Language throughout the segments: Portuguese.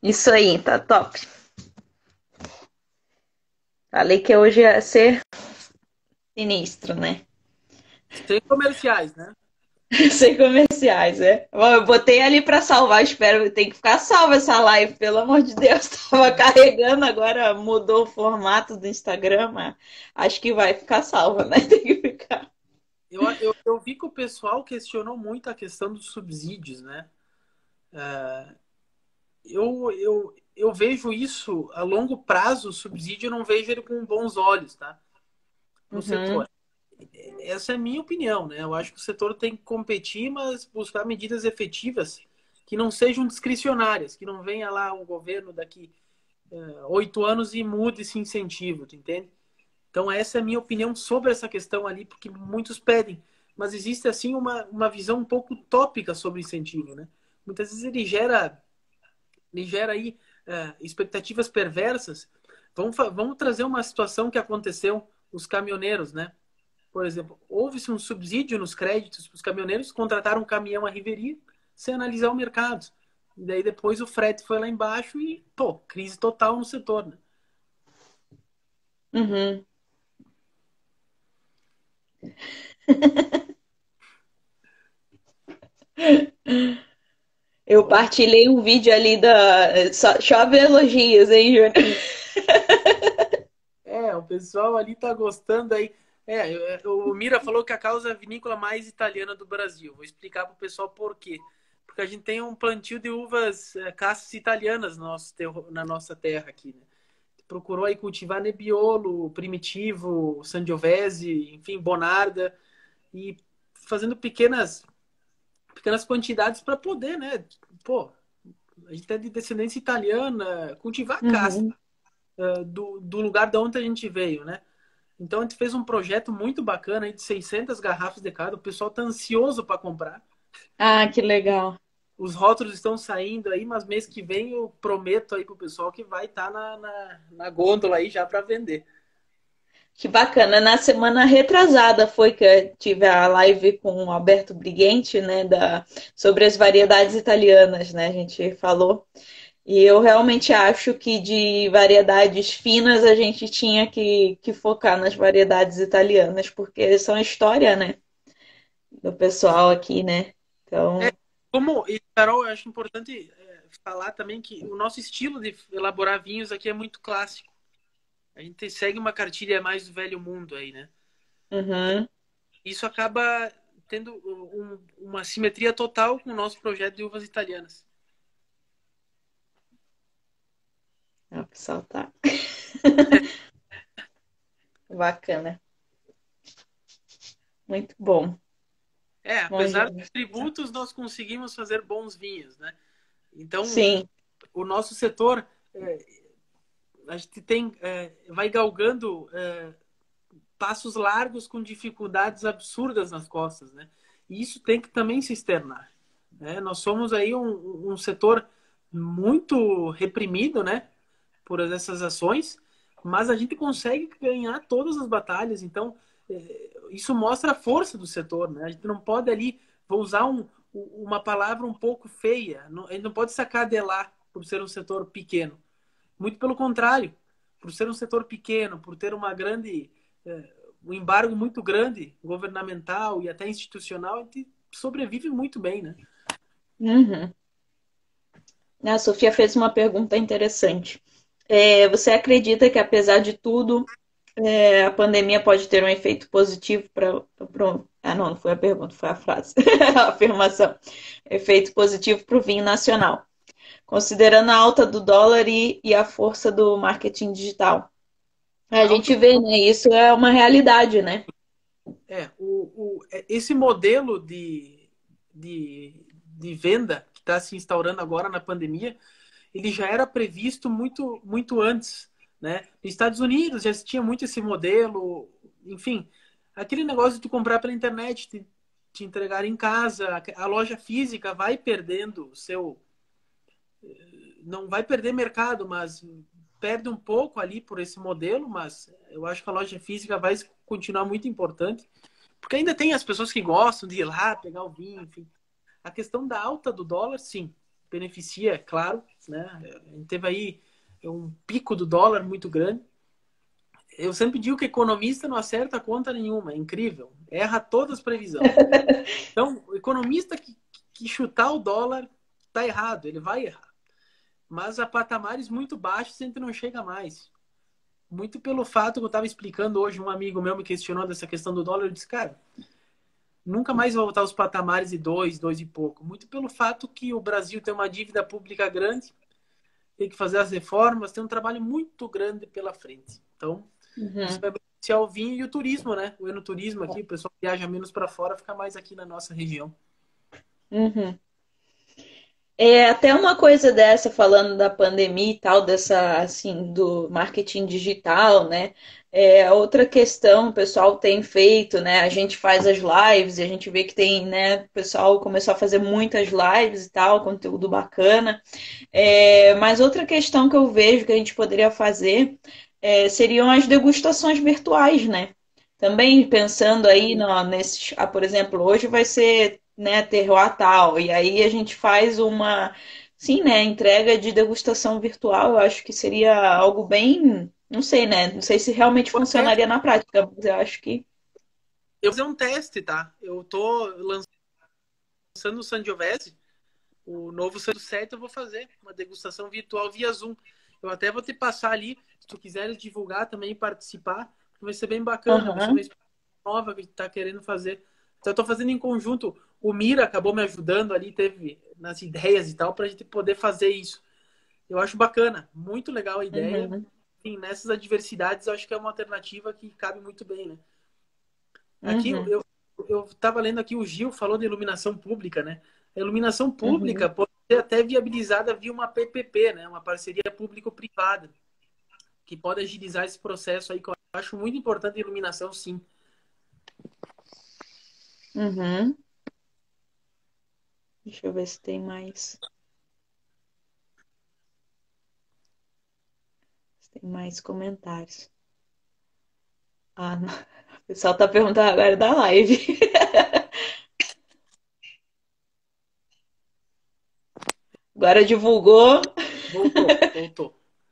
Isso aí, tá top. Falei que hoje ia ser sinistro, né? Sem comerciais, né? Sem comerciais, é. Bom, eu botei ali pra salvar, espero, tem que ficar salva essa live, pelo amor de Deus. Tava carregando, agora mudou o formato do Instagram, mas acho que vai ficar salva, né? Tem que ficar. Eu vi que o pessoal questionou muito a questão dos subsídios, né? Eu vejo isso a longo prazo, o subsídio, eu não vejo ele com bons olhos, tá? Para o Uhum, setor. Essa é a minha opinião, né? Eu acho que o setor tem que competir, mas buscar medidas efetivas que não sejam discricionárias, que não venha lá um governo daqui 8 anos e mude esse incentivo, tu entende? Então essa é a minha opinião sobre essa questão ali, porque muitos pedem, mas existe assim uma visão um pouco utópica sobre incentivo, né? Muitas vezes ele gera aí expectativas perversas. Vamos trazer uma situação que aconteceu os caminhoneiros, né? Por exemplo, houve-se um subsídio nos créditos para os caminhoneiros, contrataram um caminhão à riveria sem analisar o mercado. E daí depois o frete foi lá embaixo e, pô, crise total no setor, né? uhum. Eu Vamos... partilhei um vídeo ali da. Chove elogios, hein, Júnior? o pessoal ali tá gostando aí. O Mira falou que a causa é a vinícola mais italiana do Brasil. Vou explicar para o pessoal por quê. Porque a gente tem um plantio de uvas castas italianas na nossa terra aqui, né? Procurou aí cultivar Nebbiolo, Primitivo, Sangiovese, enfim, Bonarda, e fazendo pequenas quantidades para poder, né? Pô, a gente é de descendência italiana, cultivar a casta Uhum. do lugar de onde a gente veio, né? Então a gente fez um projeto muito bacana aí de 600 garrafas de cada. O pessoal tá ansioso para comprar. Ah, que legal. Os rótulos estão saindo aí, mas mês que vem eu prometo aí pro pessoal que vai estar na gôndola aí já para vender. Que bacana. Na semana retrasada foi que eu tive a live com o Alberto Briguente, né, sobre as variedades italianas, né? A gente falou. E eu realmente acho que de variedades finas a gente tinha que focar nas variedades italianas, porque são a história, né, do pessoal aqui, né? É, Então, e Carol, eu acho importante falar também que o nosso estilo de elaborar vinhos aqui é muito clássico. A gente segue uma cartilha mais do velho mundo aí, né? uhum. Isso acaba tendo uma simetria total com o nosso projeto de uvas italianas. Ah, o pessoal tá bacana. Muito bom. Bom, Apesar dos gente. tributos, nós conseguimos fazer bons vinhos, né? Então, Sim. o nosso setor, a gente vai galgando passos largos com dificuldades absurdas nas costas, né? E isso tem que também se externar, né? Nós somos aí um setor muito reprimido, né? Por essas ações, mas a gente consegue ganhar todas as batalhas. Então, isso mostra a força do setor, né? A gente não pode ali, vou usar uma palavra um pouco feia, a gente não pode sacadelar por ser um setor pequeno. Muito pelo contrário, por ser um setor pequeno, por ter um embargo muito grande, governamental e até institucional, a gente sobrevive muito bem, né? Uhum. A Sofia fez uma pergunta interessante. Você acredita que, apesar de tudo, a pandemia pode ter um efeito positivo para. Ah, não, não foi a pergunta, foi a frase. A afirmação. Efeito positivo para o vinho nacional, considerando a alta do dólar e a força do marketing digital. A Alto, gente vê, né? Isso é uma realidade, né? esse modelo de venda que está se instaurando agora na pandemia, ele já era previsto muito, muito antes, né? Nos Estados Unidos já se tinha muito esse modelo, enfim, aquele negócio de tu comprar pela internet, te entregar em casa, a loja física vai perdendo o seu, não vai perder mercado, mas perde um pouco ali por esse modelo, mas eu acho que a loja física vai continuar muito importante, porque ainda tem as pessoas que gostam de ir lá, pegar o vinho, enfim. A questão da alta do dólar, sim, beneficia, é claro, né? A gente teve aí um pico do dólar muito grande. Eu sempre digo que economista não acerta conta nenhuma, é incrível. Erra todas as previsões. Então, o economista que chutar o dólar tá errado, ele vai errar. Mas a patamares muito baixos a gente não chega mais. Muito pelo fato que eu estava explicando hoje, um amigo meu me questionou dessa questão do dólar, eu disse, cara, nunca mais vai voltar aos patamares de dois e pouco. Muito pelo fato que o Brasil tem uma dívida pública grande, tem que fazer as reformas, tem um trabalho muito grande pela frente. Então, isso Uhum. vai beneficiar o vinho e o turismo, né? O enoturismo aqui, o pessoal viaja menos para fora, fica mais aqui na nossa região. Uhum. É até uma coisa dessa, falando da pandemia e tal, dessa, assim, do marketing digital, né? É, outra questão o pessoal tem feito, né? A gente faz as lives e a gente vê que tem, né? O pessoal começou a fazer muitas lives e tal, conteúdo bacana. É, mas outra questão que eu vejo que a gente poderia fazer seriam as degustações virtuais, né? Também pensando aí Sim. no, nesses, por exemplo, hoje vai ser, né, terroir tal, e aí a gente faz uma, sim, né, entrega de degustação virtual, eu acho que seria algo bem, não sei, né, não sei se realmente Até funcionaria na prática, mas eu acho que. eu vou fazer um teste, tá? Eu tô lançando o Sangiovese, o novo Santo 7, eu vou fazer uma degustação virtual via Zoom. Eu até vou te passar ali, se tu quiseres divulgar também e participar, vai ser bem bacana, vai ser uma Aham, experiência nova que a gente está querendo fazer. Então, eu estou fazendo em conjunto. O Mira acabou me ajudando ali, teve nas ideias e tal, para a gente poder fazer isso. Eu acho bacana, muito legal a ideia. uhum, Enfim, nessas adversidades, eu acho que é uma alternativa que cabe muito bem, né? Aqui, uhum, eu estava lendo aqui, o Gil falou de iluminação pública, né? A iluminação uhum. pública pode ser até viabilizada via uma PPP, né? Uma parceria público-privada, que pode agilizar esse processo aí, que eu acho muito importante a iluminação, sim. Uhum. Deixa eu ver se tem mais. Se tem mais comentários. Ah, não. O pessoal tá perguntando agora da live. Agora divulgou. Voltou, voltou.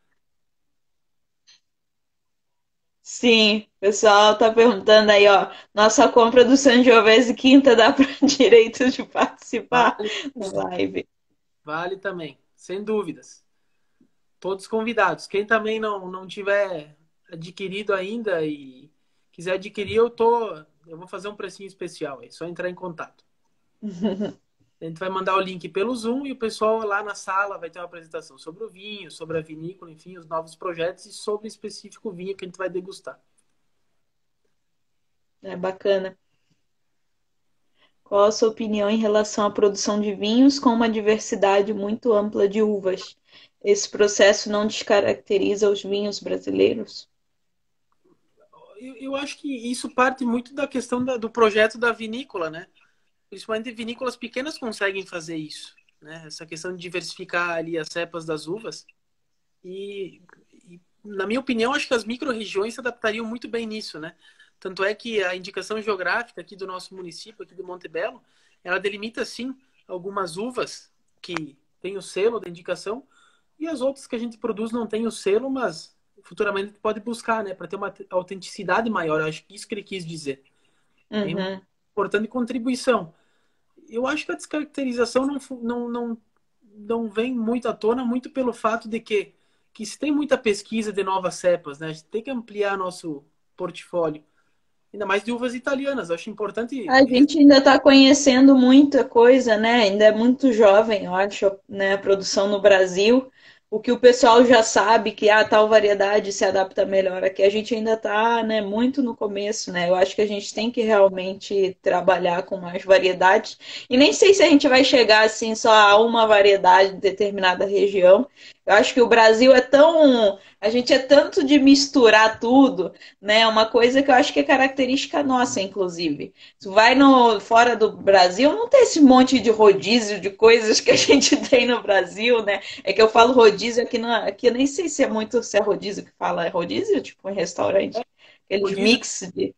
Sim, o pessoal tá perguntando aí, ó. Nossa compra do Sangiovese quinta dá para direito de participar Vale, da live. vale também, sem dúvidas. Todos convidados. Quem também não tiver adquirido ainda e quiser adquirir, eu vou fazer um precinho especial aí, só entrar em contato. A gente vai mandar o link pelo Zoom e o pessoal lá na sala vai ter uma apresentação sobre o vinho, sobre a vinícola, enfim, os novos projetos e sobre o específico vinho que a gente vai degustar. É bacana. Qual a sua opinião em relação à produção de vinhos com uma diversidade muito ampla de uvas? Esse processo não descaracteriza os vinhos brasileiros? Eu acho que isso parte muito da questão do projeto da vinícola, né? Principalmente vinícolas pequenas conseguem fazer isso, né? Essa questão de diversificar ali as cepas das uvas. E, na minha opinião, acho que as micro-regiões se adaptariam muito bem nisso, né? Tanto é que a indicação geográfica aqui do nosso município, aqui do Monte Belo, ela delimita, sim, algumas uvas que têm o selo da indicação e as outras que a gente produz não tem o selo, mas futuramente a gente pode buscar, né? Para ter uma autenticidade maior. Eu acho que isso que ele quis dizer. É uma Uhum. importante contribuição. Eu acho que a descaracterização não vem muito à tona, muito pelo fato de que se tem muita pesquisa de novas cepas, né? A gente tem que ampliar nosso portfólio, ainda mais de uvas italianas. Eu acho importante. A gente ainda está conhecendo muita coisa, né? Ainda é muito jovem, eu acho, né? A produção no Brasil. O que o pessoal já sabe que tal variedade se adapta melhor aqui, a gente ainda está, né, muito no começo, né? Eu acho que a gente tem que realmente trabalhar com mais variedades. E nem sei se a gente vai chegar assim só a uma variedade de determinada região. Eu acho que o Brasil é tão, a gente é tanto de misturar tudo, né? Uma coisa que eu acho que é característica nossa, inclusive. Tu vai no fora do Brasil, não tem esse monte de rodízio de coisas que a gente tem no Brasil, né? É que eu falo rodízio aqui, aqui eu nem sei se é muito se é rodízio que fala, é rodízio, tipo em restaurante. Aqueles Rodízio, mix de.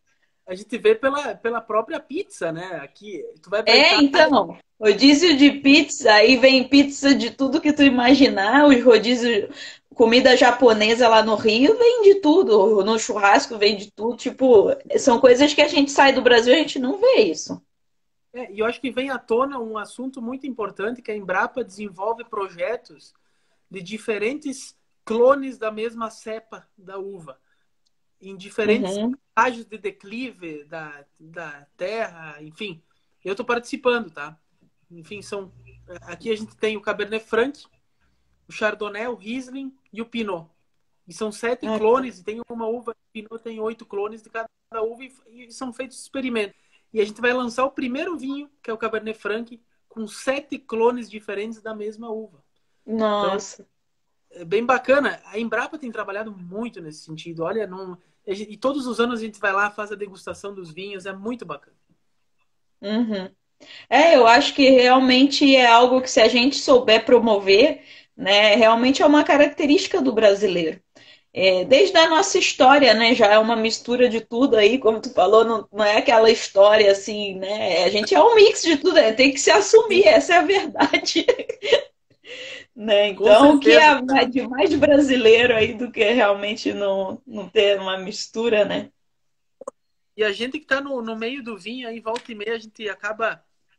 a gente vê pela própria pizza, né? Aqui, tu vai para É, Itália, então, rodízio de pizza, aí vem pizza de tudo que tu imaginar, os rodízios, comida japonesa lá no Rio, vem de tudo, no churrasco vem de tudo, tipo, são coisas que a gente sai do Brasil e a gente não vê isso. e eu acho que vem à tona um assunto muito importante, que a Embrapa desenvolve projetos de diferentes clones da mesma cepa da uva, em diferentes Uhum. estágios de declive da terra, enfim. Eu estou participando, tá? Enfim, aqui a gente tem o Cabernet Franc, o Chardonnay, o Riesling e o Pinot. E são 7 Ah, clones, e tem uma uva, o Pinot tem 8 clones de cada uva, e são feitos experimentos. E a gente vai lançar o primeiro vinho, que é o Cabernet Franc, com 7 clones diferentes da mesma uva. Então, nossa. é bem bacana. A Embrapa tem trabalhado muito nesse sentido. Olha, não... e todos os anos a gente vai lá, faz a degustação dos vinhos, é muito bacana. Uhum. É, eu acho que realmente é algo que se a gente souber promover, né, realmente é uma característica do brasileiro. É, desde a nossa história, né, já é uma mistura de tudo aí, como tu falou, não é aquela história assim, né, a gente é um mix de tudo, tem que se assumir, Sim, essa é a verdade, né, com então o que certeza. é de mais brasileiro aí do que realmente não ter uma mistura, né? E a gente que está no meio do vinho, aí volta e meia, a gente acaba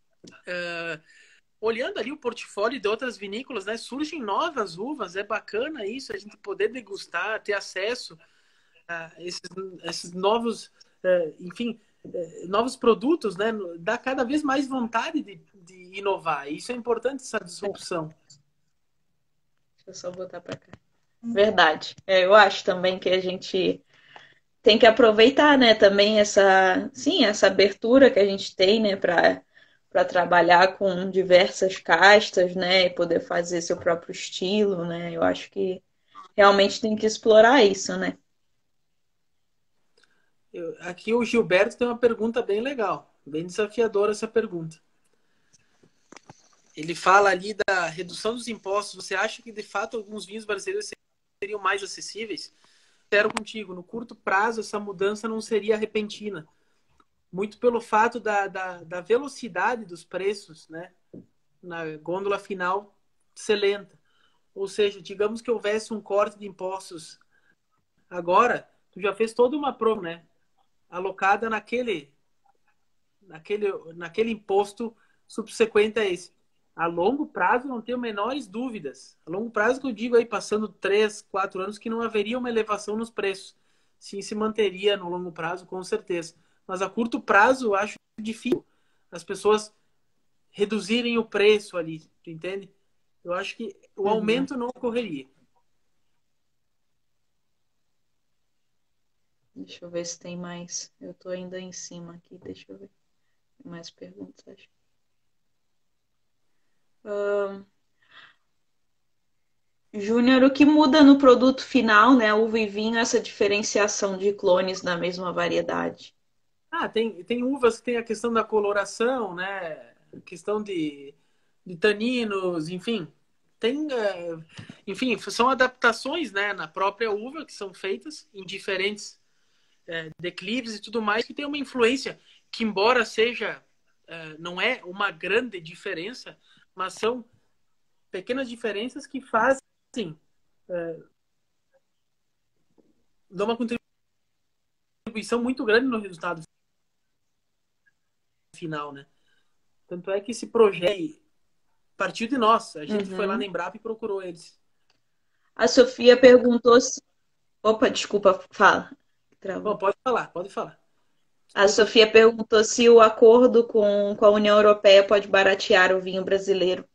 olhando ali o portfólio de outras vinícolas, né? Surgem novas uvas, é bacana isso, a gente poder degustar, ter acesso a esses novos, enfim, novos produtos, né? Dá cada vez mais vontade de inovar. Isso é importante, essa disrupção. Deixa eu só botar para cá. Verdade. É, eu acho também que a gente tem que aproveitar, né, também essa, sim, essa abertura que a gente tem, né, para trabalhar com diversas castas, né, e poder fazer seu próprio estilo, né? Eu acho que realmente tem que explorar isso, né? Aqui o Gilberto tem uma pergunta bem legal, bem desafiadora essa pergunta. Ele fala ali da redução dos impostos. Você acha que de fato alguns vinhos brasileiros seriam mais acessíveis? Quero contigo, no curto prazo essa mudança não seria repentina, muito pelo fato da velocidade dos preços, né, na gôndola final ser lenta. Ou seja, digamos que houvesse um corte de impostos agora, tu já fez toda uma promo, né, alocada naquele imposto subsequente a esse. A longo prazo, não tenho menores dúvidas. A longo prazo, que eu digo aí, passando 3, 4 anos, que não haveria uma elevação nos preços. Sim, se manteria no longo prazo, com certeza. Mas a curto prazo, eu acho difícil as pessoas reduzirem o preço ali, tu entende? Eu acho que o Uhum. aumento não ocorreria. Deixa eu ver se tem mais. Eu tô ainda em cima aqui, deixa eu ver. Tem mais perguntas. Júnior, o que muda no produto final, né, uva e vinho, essa diferenciação de clones na mesma variedade? Tem uvas que tem a questão da coloração, né? A questão de taninos, enfim. Tem, enfim, são adaptações, né, na própria uva que são feitas em diferentes declives e tudo mais, que tem uma influência que, embora seja, não é uma grande diferença, mas são pequenas diferenças que fazem, dão uma contribuição muito grande no resultado final, né? Tanto é que esse projeto partiu de nós. A gente foi lá na Uhum. Embrapa e procurou eles. A Sofia perguntou se. Opa, desculpa, fala. Bom, Travou. pode falar, pode falar. A Desculpa. Sofia perguntou se o acordo com a União Europeia pode baratear o vinho brasileiro.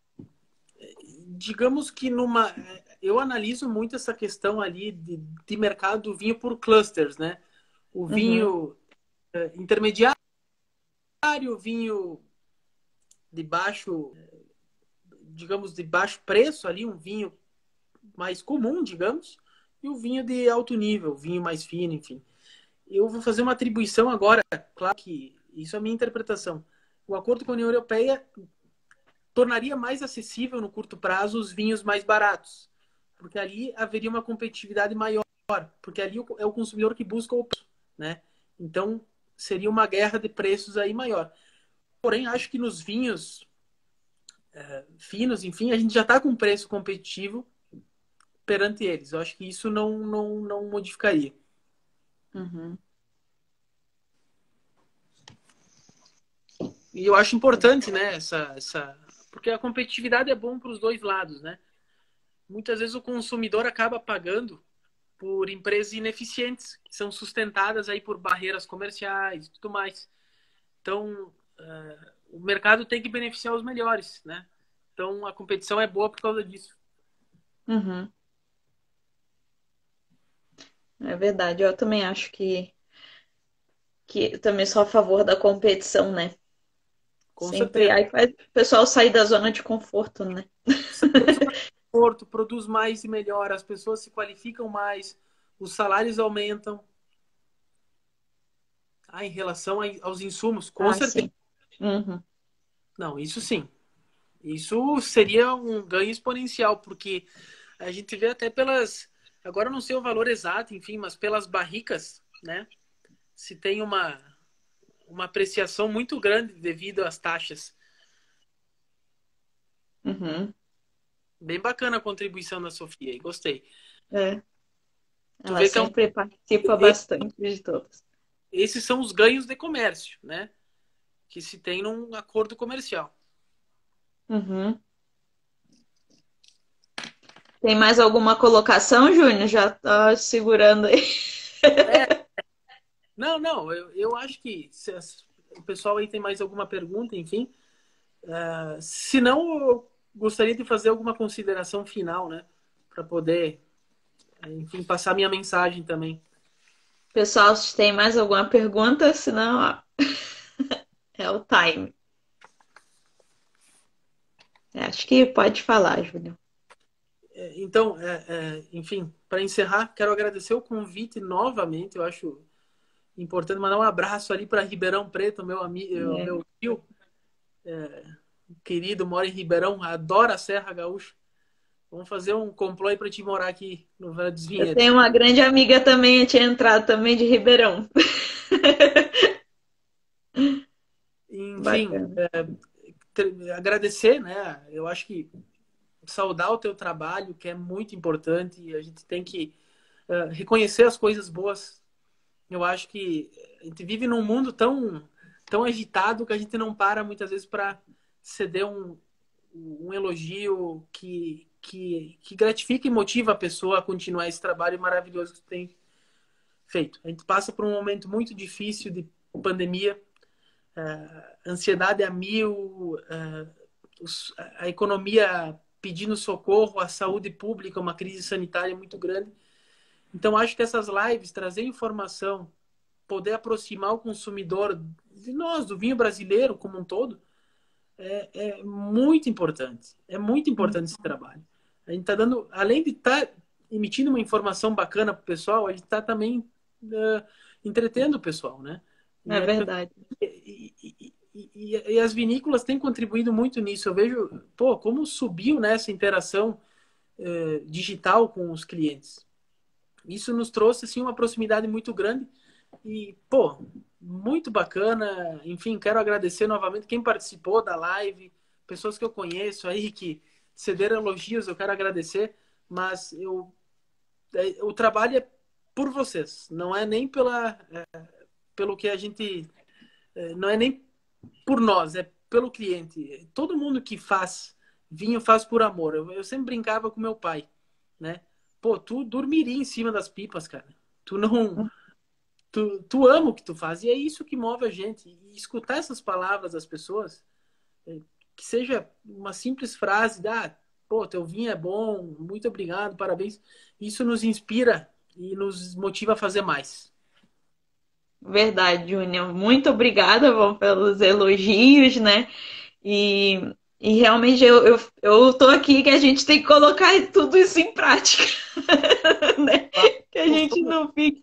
Digamos que eu analiso muito essa questão ali de mercado do vinho por clusters, né? O Uhum. vinho intermediário, o vinho de baixo, digamos, de baixo preço ali, um vinho mais comum, digamos, e o vinho de alto nível, vinho mais fino, enfim. Eu vou fazer uma atribuição agora, claro que isso é a minha interpretação. O acordo com a União Europeia tornaria mais acessível no curto prazo os vinhos mais baratos, porque ali haveria uma competitividade maior, porque ali é o consumidor que busca o preço, né? Então, seria uma guerra de preços aí maior. Porém, acho que nos vinhos finos, enfim, a gente já está com um preço competitivo perante eles. Eu acho que isso não modificaria. Uhum. E eu acho importante, né, porque a competitividade é bom para os dois lados, né? Muitas vezes o consumidor acaba pagando por empresas ineficientes, que são sustentadas aí por barreiras comerciais e tudo mais. Então, o mercado tem que beneficiar os melhores, né? Então, a competição é boa por causa disso. Uhum. É verdade, eu também acho que eu também sou a favor da competição, né? Com Sempre certeza. aí faz o pessoal sair da zona de conforto, né? Sai da zona de conforto, produz mais e melhor, as pessoas se qualificam mais, os salários aumentam. Em relação aos insumos, com Ah, certeza. sim. Uhum. Não, isso sim. Isso seria um ganho exponencial, porque a gente vê até pelas. Agora eu não sei o valor exato, enfim, mas pelas barricas, né? Se tem uma apreciação muito grande devido às taxas. Uhum. Bem bacana a contribuição da Sofia, e gostei. É. Tu Ela vê que sempre participa e- bastante de todas. esses são os ganhos de comércio, né? Que se tem num acordo comercial. Uhum. Tem mais alguma colocação, Júnior? Já tá segurando aí. É, não, eu acho que se o pessoal aí tem mais alguma pergunta, enfim. Se não, eu gostaria de fazer alguma consideração final, né? Para poder, enfim, passar minha mensagem também. Pessoal, se tem mais alguma pergunta, senão, ó, é o time. Acho que pode falar, Júnior. Então, enfim, para encerrar, quero agradecer o convite novamente. Eu acho importante mandar um abraço ali para Ribeirão Preto, meu amigo, É. meu tio querido, mora em Ribeirão, adora a Serra Gaúcha. Vamos fazer um complô aí para te morar aqui no Vale dos Eu tenho Vinhedos. uma grande amiga também, eu tinha entrado também de Ribeirão. Enfim, Bacana. agradecer, né? Eu acho que saudar o teu trabalho, que é muito importante, e a gente tem que reconhecer as coisas boas. Eu acho que a gente vive num mundo tão agitado que a gente não para muitas vezes para ceder um elogio que gratifica e motiva a pessoa a continuar esse trabalho maravilhoso que tu tem feito. A gente passa por um momento muito difícil de pandemia, ansiedade a mil, a economia pedindo socorro, a saúde pública, uma crise sanitária muito grande. Então, acho que essas lives, trazer informação, poder aproximar o consumidor de nós, do vinho brasileiro como um todo, é muito importante. É muito importante esse trabalho. A gente está dando, além de estar emitindo uma informação bacana para o pessoal, a gente está também entretendo o pessoal, né? É verdade. E as vinícolas têm contribuído muito nisso. Eu vejo, pô, como subiu nessa interação digital com os clientes. Isso nos trouxe assim uma proximidade muito grande e, pô, muito bacana. Enfim, quero agradecer novamente quem participou da live, pessoas que eu conheço aí que cederam elogios, eu quero agradecer, mas o trabalho é por vocês, não é nem pelo que a gente, não é nem por nós, é pelo cliente. Todo mundo que faz vinho faz por amor. Eu sempre brincava com meu pai, né? Pô, tu dormiria em cima das pipas, cara. Tu não, tu ama o que tu faz e é isso que move a gente. E escutar essas palavras das pessoas, que seja uma simples frase, pô, teu vinho é bom, muito obrigado, parabéns. Isso nos inspira e nos motiva a fazer mais. Verdade, Júnior. Muito obrigada, bom, pelos elogios, né? E, e realmente eu tô aqui que a gente tem que colocar tudo isso em prática, né? Que a gente Vamos, não fique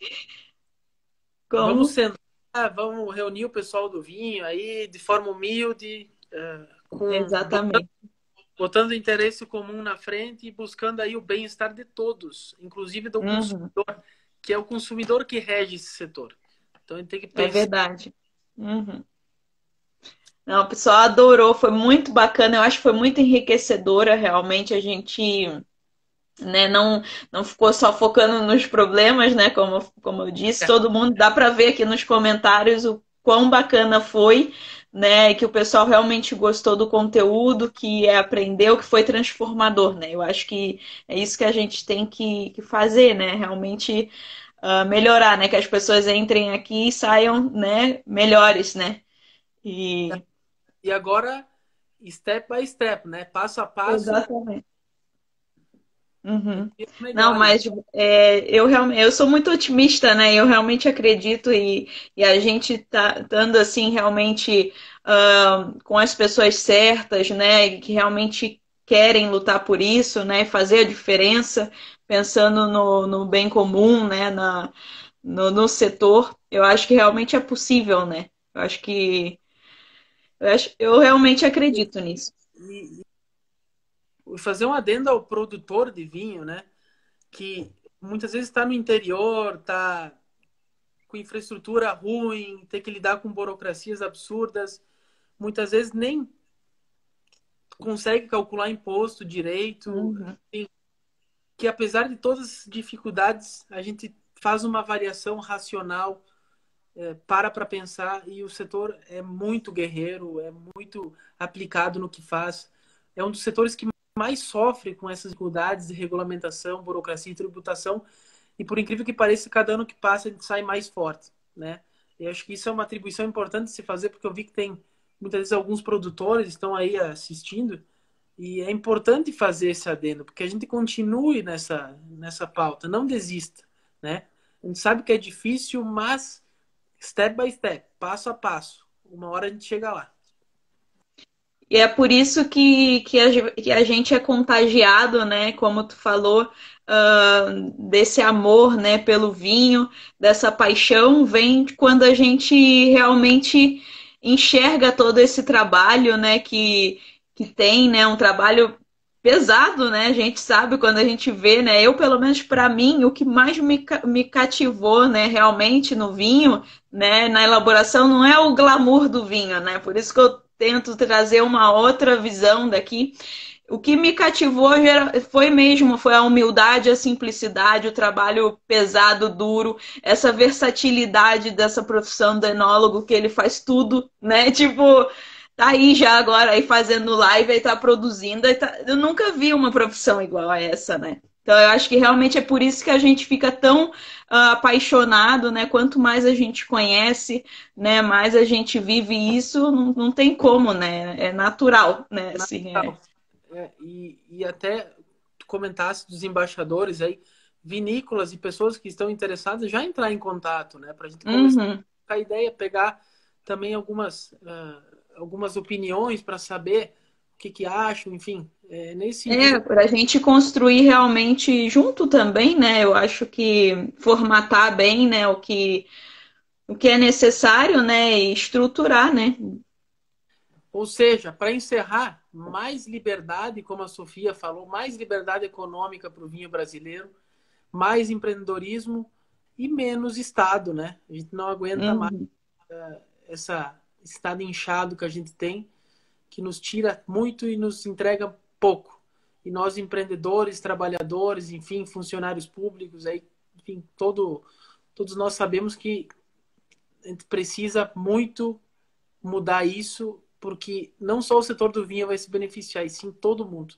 vamos como. sentar, vamos reunir o pessoal do vinho aí de forma humilde, Exatamente. botando o interesse comum na frente e buscando aí o bem-estar de todos, inclusive do Uhum. consumidor, que é o consumidor que rege esse setor. Então a gente tem que É pensar. verdade. Uhum. Não, o pessoal adorou, foi muito bacana. Eu acho que foi muito enriquecedora, realmente. A gente, né, não ficou só focando nos problemas, né? Como eu disse, todo mundo dá para ver aqui nos comentários o quão bacana foi, né? Que o pessoal realmente gostou do conteúdo, que aprendeu, que foi transformador, né? Eu acho que é isso que a gente tem que fazer, né? Realmente melhorar, né? Que as pessoas entrem aqui e saiam, né, melhores, né? E E agora, step by step, né? Passo a passo, exatamente. Uhum. dias Não, melhores. mas eu realmente eu sou muito otimista, né? Eu realmente acredito e a gente tá estando assim realmente com as pessoas certas, né? E que realmente querem lutar por isso, né? Fazer a diferença, pensando no bem comum, né? No setor, eu acho que realmente é possível, né? Eu realmente acredito nisso. E fazer um adendo ao produtor de vinho, né? Que muitas vezes está no interior, está com infraestrutura ruim, tem que lidar com burocracias absurdas, muitas vezes nem consegue calcular imposto direito, Uhum. enfim, que apesar de todas as dificuldades, a gente faz uma variação racional, para pensar, e o setor é muito guerreiro, é muito aplicado no que faz. É um dos setores que mais sofre com essas dificuldades de regulamentação, burocracia e tributação, e por incrível que pareça, cada ano que passa a gente sai mais forte, né? Eu acho que isso é uma atribuição importante de se fazer, porque eu vi que tem muitas vezes alguns produtores estão aí assistindo, e é importante fazer esse adendo, porque a gente continue nessa pauta, não desista, né? A gente sabe que é difícil, mas step by step, passo a passo, uma hora a gente chega lá. E é por isso que a gente é contagiado, né? Como tu falou, desse amor, né, pelo vinho, dessa paixão, vem quando a gente realmente enxerga todo esse trabalho, né, que tem, né, um trabalho pesado, né? A gente sabe quando a gente vê, né? Eu, pelo menos para mim, o que mais me cativou, né, realmente no vinho, né, na elaboração, não é o glamour do vinho, né? Por isso que eu tento trazer uma outra visão daqui. O que me cativou foi a humildade, a simplicidade, o trabalho pesado, duro, essa versatilidade dessa profissão do enólogo, que ele faz tudo, né? Tipo, tá aí já agora, aí fazendo live, aí tá produzindo. Eu nunca vi uma profissão igual a essa, né? Então eu acho que realmente é por isso que a gente fica tão apaixonado, né? Quanto mais a gente conhece, né? Mais a gente vive isso, não tem como, né? É natural, né? Assim, é. E até tu comentasse dos embaixadores aí, vinícolas e pessoas que estão interessadas já entrar em contato, né? Para a gente começar Uhum. a ideia, pegar também algumas opiniões para saber o que acham, enfim, nesse sentido. Para a gente construir realmente junto também, né? Eu acho que formatar bem, né? O que é necessário, né? E estruturar, né? Ou seja, para encerrar, mais liberdade, como a Sofia falou, mais liberdade econômica para o vinho brasileiro, mais empreendedorismo e menos Estado, né? A gente não aguenta mais Uhum. esse estado inchado que a gente tem, que nos tira muito e nos entrega pouco. E nós, empreendedores, trabalhadores, enfim, funcionários públicos, aí, enfim, todos nós sabemos que a gente precisa muito mudar isso, porque não só o setor do vinho vai se beneficiar, e sim todo mundo.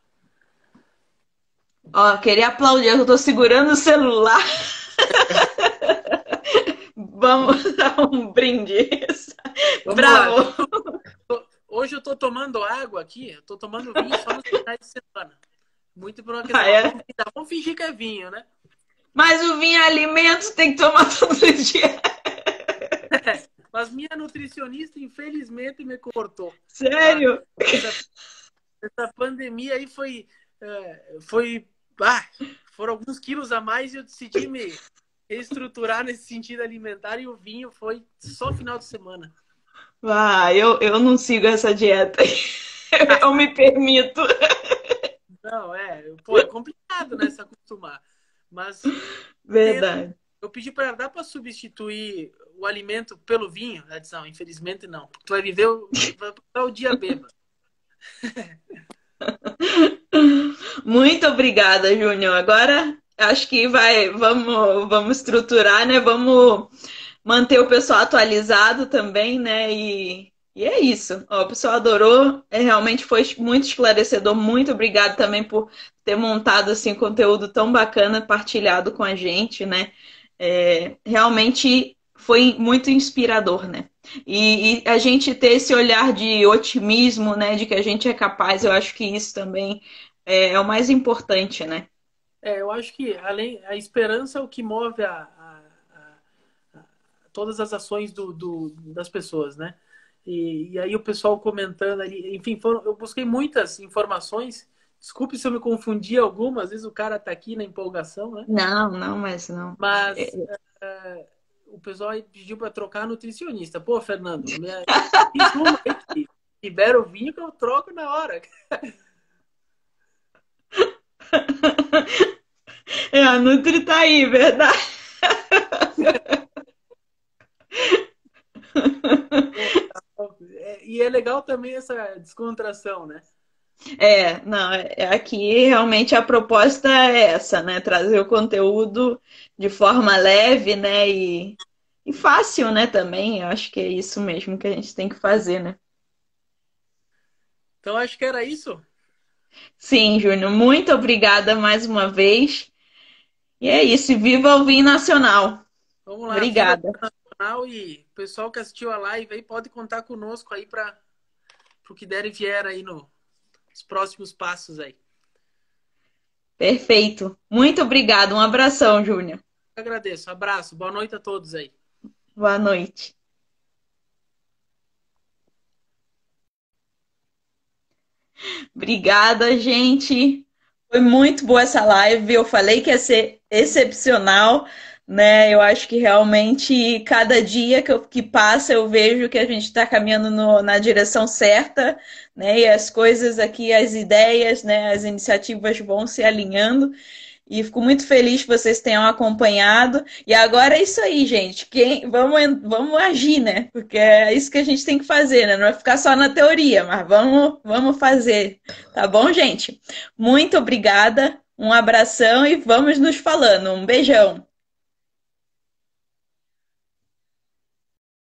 Ó, queria aplaudir, eu tô segurando o celular. Vamos dar um brinde. Vamos lá. Bravo! Hoje eu estou tomando água aqui, eu estou tomando vinho só nos finais de semana. Muito por uma Ah, questão. é. Vamos fingir que é vinho, né? Mas o vinho é alimento, tem que tomar todo dia. Mas minha nutricionista, infelizmente, me cortou. Tá? Sério? Essa, essa pandemia aí foi, ah, foram alguns quilos a mais e eu decidi me reestruturar nesse sentido alimentar e o vinho foi só final de semana. Ah, eu não sigo essa dieta. Eu me permito. Não, pô, é complicado, né, se acostumar. Mas tento, Verdade. eu pedi para ela, dá para substituir o alimento pelo vinho, Edson? Infelizmente não. Tu vai viver vai passar o dia bêbado. Muito obrigada, Júnior. Agora acho que vamos estruturar, né? Vamos manter o pessoal atualizado também, né? E é isso. Ó, o pessoal adorou, realmente foi muito esclarecedor. Muito obrigado também por ter montado assim conteúdo tão bacana, partilhado com a gente, né? Realmente foi muito inspirador, né? E a gente ter esse olhar de otimismo, né? De que a gente é capaz, eu acho que isso também é o mais importante, né? Eu acho que além a esperança é o que move todas as ações das pessoas, né? E aí o pessoal comentando ali, enfim, eu busquei muitas informações. Desculpe se eu me confundi algumas, às vezes o cara tá aqui na empolgação, né? Não, não, mas não. Mas o pessoal aí pediu para trocar nutricionista. Pô, Fernando, diz uma aí que libera o vinho que eu troco na hora. A Nutri tá aí, verdade? E é legal também essa descontração, né? Não, aqui realmente a proposta é essa, né? Trazer o conteúdo de forma leve, né? E fácil, né? Também, eu acho que é isso mesmo que a gente tem que fazer, né? Então acho que era isso. Sim, Júnior, muito obrigada mais uma vez. E é isso, e viva o vinho nacional. Vamos lá, viva Obrigada. o Nacional e o pessoal que assistiu a live aí pode contar conosco aí para o que der e vier aí nos próximos passos aí. Perfeito. Muito obrigada. Um abração, Júnior. Agradeço. Abraço. Boa noite a todos aí. Boa noite. Obrigada, gente. Foi muito boa essa live. Eu falei que ia ser excepcional, né? Eu acho que realmente cada dia que passa eu vejo que a gente está caminhando na direção certa, né? E as coisas aqui, as ideias, né? As iniciativas vão se alinhando. E fico muito feliz que vocês tenham acompanhado. E agora é isso aí, gente. Vamos agir, né? Porque é isso que a gente tem que fazer, né? Não é ficar só na teoria, mas vamos fazer. Tá bom, gente? Muito obrigada. Um abração e vamos nos falando. Um beijão.